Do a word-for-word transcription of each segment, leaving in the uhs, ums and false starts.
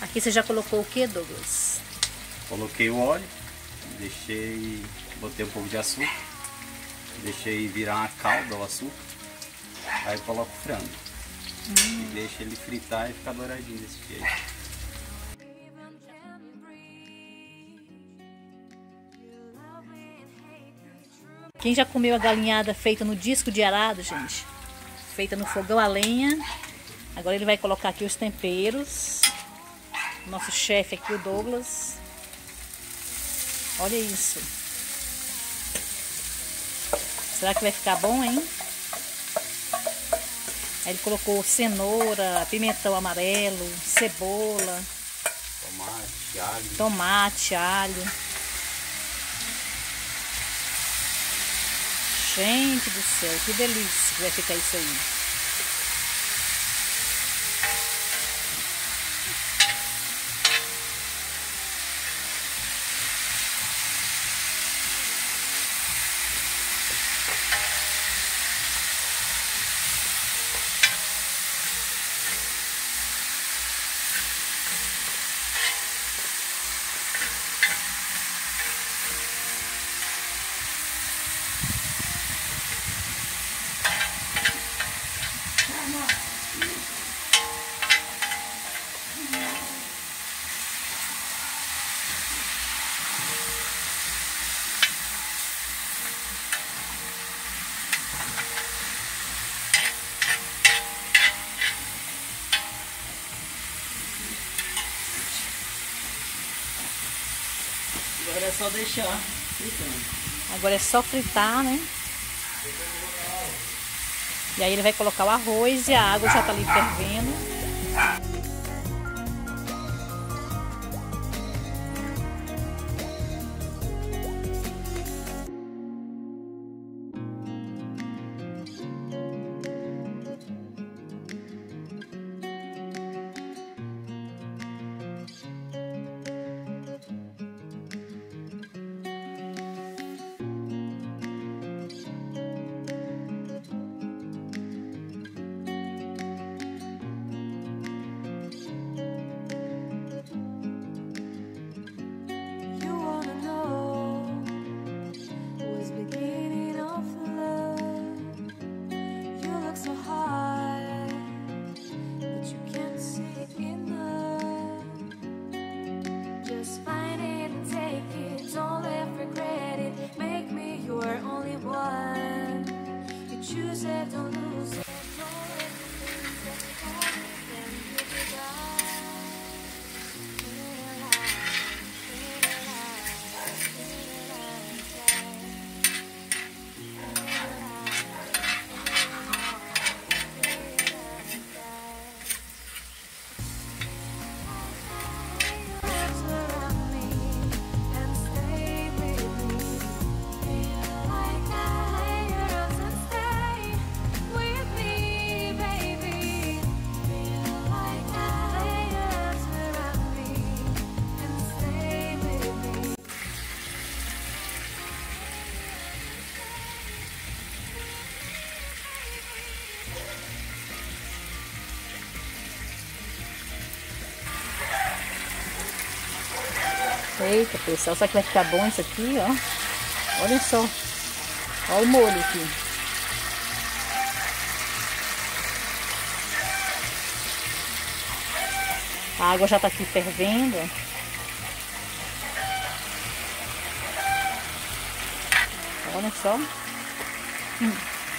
Aqui você já colocou o que, Douglas? Coloquei o óleo, deixei, botei um pouco de açúcar, deixei virar uma calda o açúcar, aí coloco o frango hum. e deixo ele fritar e ficar douradinho desse jeito. Quem já comeu a galinhada feita no disco de arado, gente? Feita no fogão a lenha. Agora ele vai colocar aqui os temperos. Nosso chefe aqui, o Douglas. Olha isso. Será que vai ficar bom, hein? Aí ele colocou cenoura, pimentão amarelo, cebola. Tomate, alho. Tomate, alho. Gente do céu, que delícia que vai ficar isso aí. Agora é só deixar fritando. Agora é só fritar, né? E aí ele vai colocar o arroz e a água já tá ali fervendo. Eita, pessoal, será que vai ficar bom isso aqui, ó? Olha só. Olha o molho aqui. A água já tá aqui fervendo. Olha só. Hum.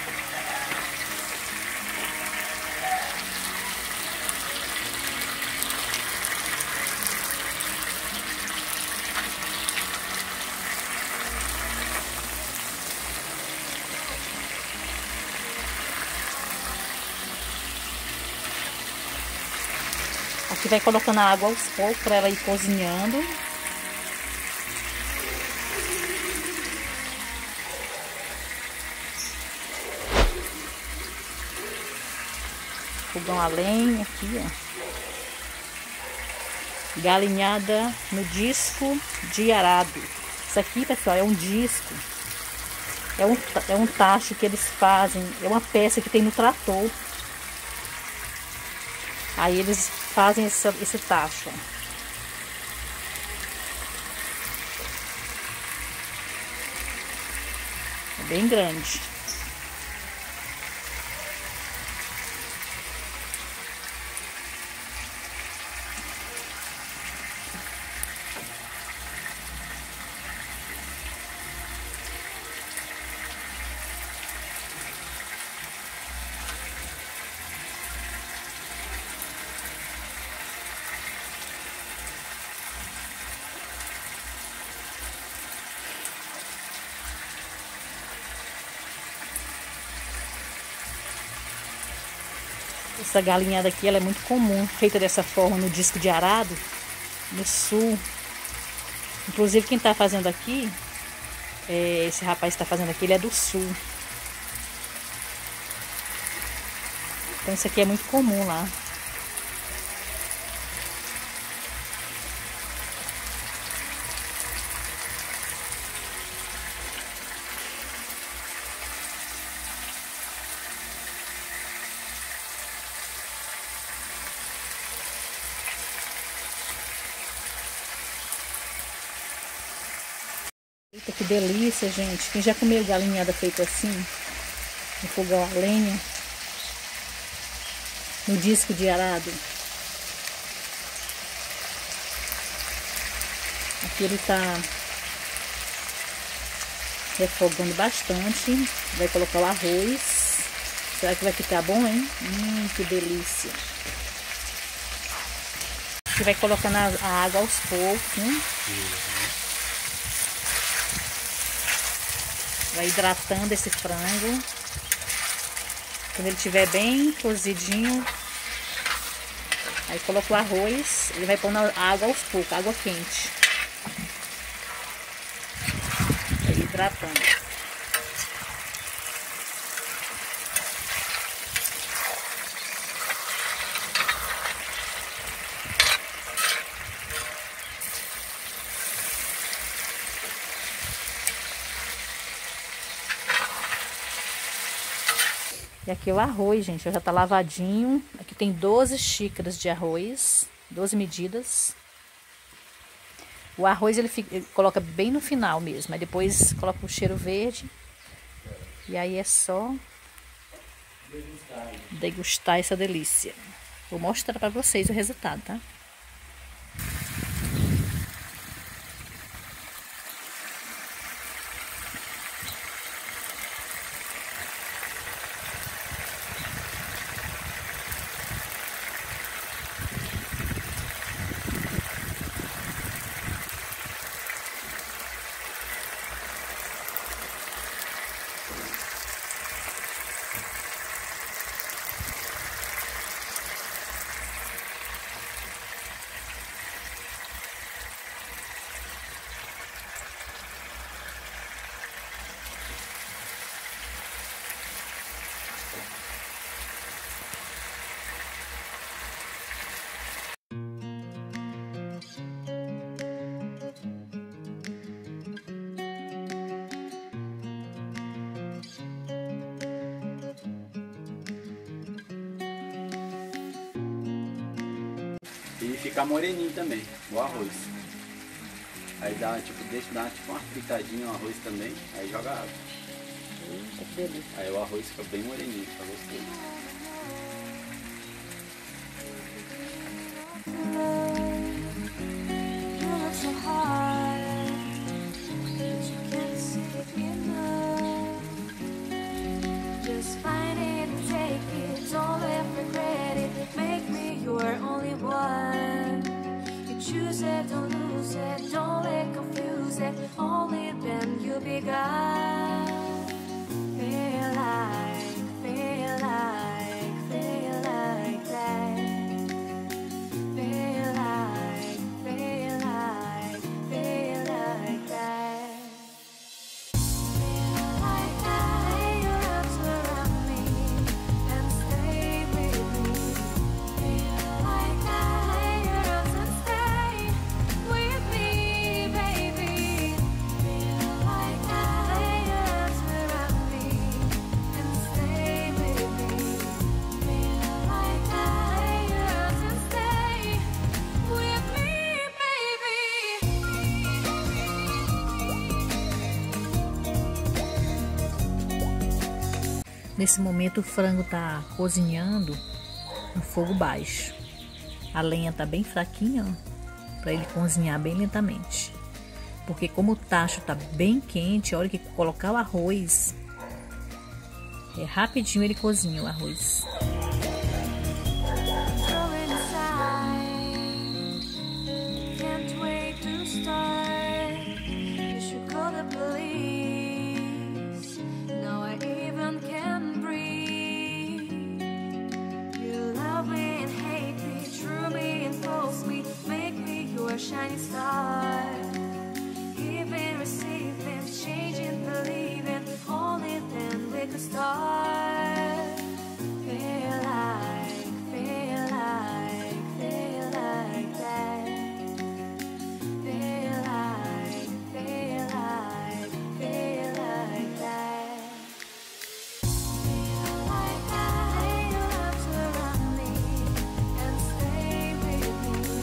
Aqui vai colocando a água aos poucos para ela ir cozinhando. Fogão a lenha aqui, ó. Galinhada no disco de arado. Isso aqui, pessoal, é um disco. É um, é um tacho que eles fazem. É uma peça que tem no trator. Aí eles fazem esse, esse tacho, ó. bem grande. Essa galinhada aqui, ela é muito comum, feita dessa forma no disco de arado, no sul. Inclusive quem está fazendo aqui, é, esse rapaz está fazendo aqui, ele é do sul. Então isso aqui é muito comum lá. Eita, que delícia, gente. Quem já comeu galinhada feita assim, no fogão a lenha, no disco de arado. Aqui ele tá refogando bastante. Vai colocar o arroz. Será que vai ficar bom, hein? Hum, que delícia. Aqui vai colocando a água aos poucos, né? Vai hidratando esse frango. Quando ele estiver bem cozidinho, aí coloca o arroz. Ele vai pondo a água aos poucos, água quente. Vai hidratando. E aqui o arroz, gente, já tá lavadinho. Aqui tem doze xícaras de arroz, doze medidas. O arroz ele, fica, ele coloca bem no final mesmo, aí depois coloca o cheiro verde. E aí é só degustar essa delícia. Vou mostrar pra vocês o resultado, tá? E ficar moreninho também, o arroz. Aí dá, tipo, deixa dar tipo uma fritadinha no arroz também, aí joga água. Eita, que delícia. Aí o arroz fica bem moreninho, fica gostoso. Don't lose it, don't let confuse it. Only then you begun. Feel like, feel like, feel like that. Feel like, feel like, feel like that. Feel like that. Lay your arms around me and stay with me. Feel like that. Lay your arms and stay with me, baby. Feel like that. Lay your Nesse momento o frango tá cozinhando no fogo baixo. A lenha tá bem fraquinha, ó, para ele cozinhar bem lentamente. Porque como o tacho tá bem quente, a hora que colocar o arroz, é rapidinho ele cozinha o arroz. Shining star, giving, receiving, changing, believing, only then we could start. Feel like, feel like, feel like that. Feel like, feel like, feel like that. Feel like that. Lay your arms around me and stay with me.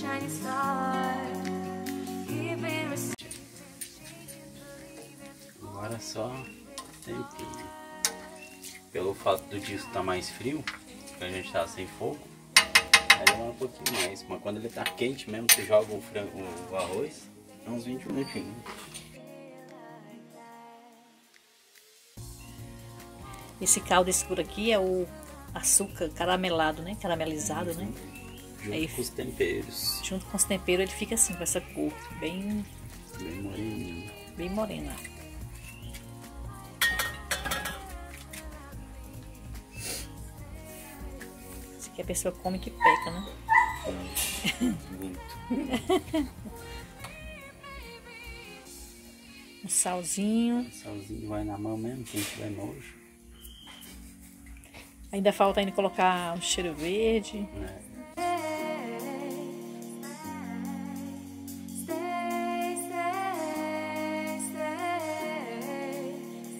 shining star. Even Agora só tempinho. Pelo fato do disco estar mais frio, que a gente tá sem fogo, aí demora um pouquinho mais. Mas quando ele tá quente mesmo, você joga o, frango, o arroz, é uns vinte minutinhos. Esse caldo escuro aqui é o açúcar caramelado, né? Caramelizado, né? Junto Aí, com os temperos. junto com os temperos ele fica assim, com essa cor bem, Bem moreninho. bem morena. Isso aqui a pessoa come que peca, né? Muito. Um salzinho. Salzinho vai na mão mesmo, quem tiver nojo. Ainda falta ainda colocar um cheiro verde. Né? stay, stay, stay,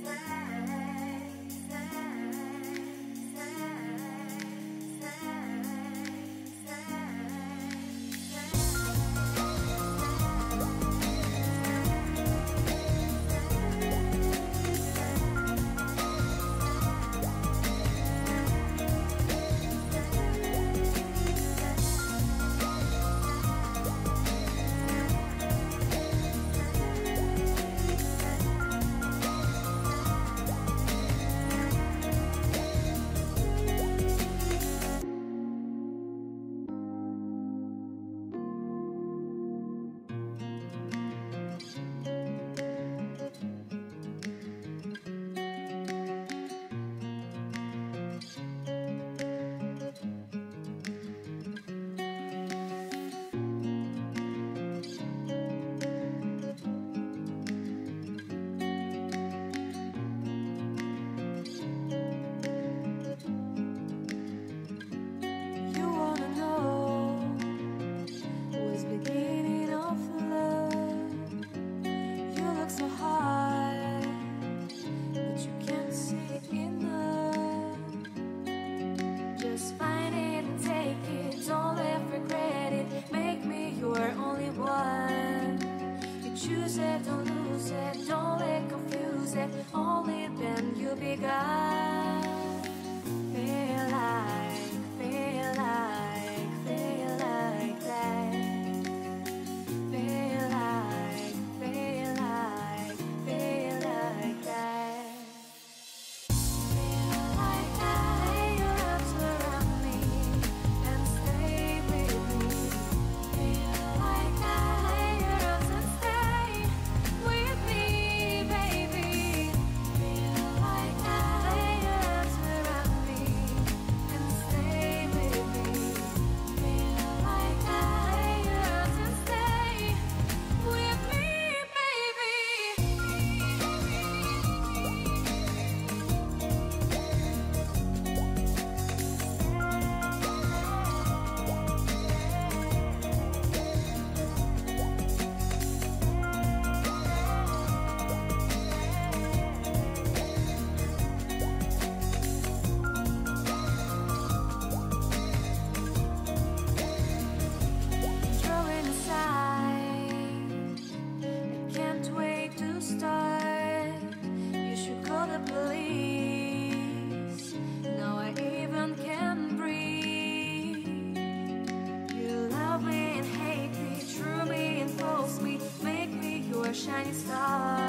You wanna know what's beginning of love? You look so hard, but you can't see enough. Just find it and take it, don't let regret it. Make me your only one. You choose it, don't lose it, don't let confuse it. Only then you'll be gone. Feel like, feel like, feel like that. Feel like, feel like, feel like that. Feel like that. Lay your arms around me and stay with me. Feel like that. Lay your arms and stay with me, baby. Feel like that. Lay your arms around me and stay with me. Feel like that. Lay your arms and stay with me, Throwing aside, I can't wait to start. You should call the police. Now I even can breathe. You love me and hate me, true me and false me, make me your shining star.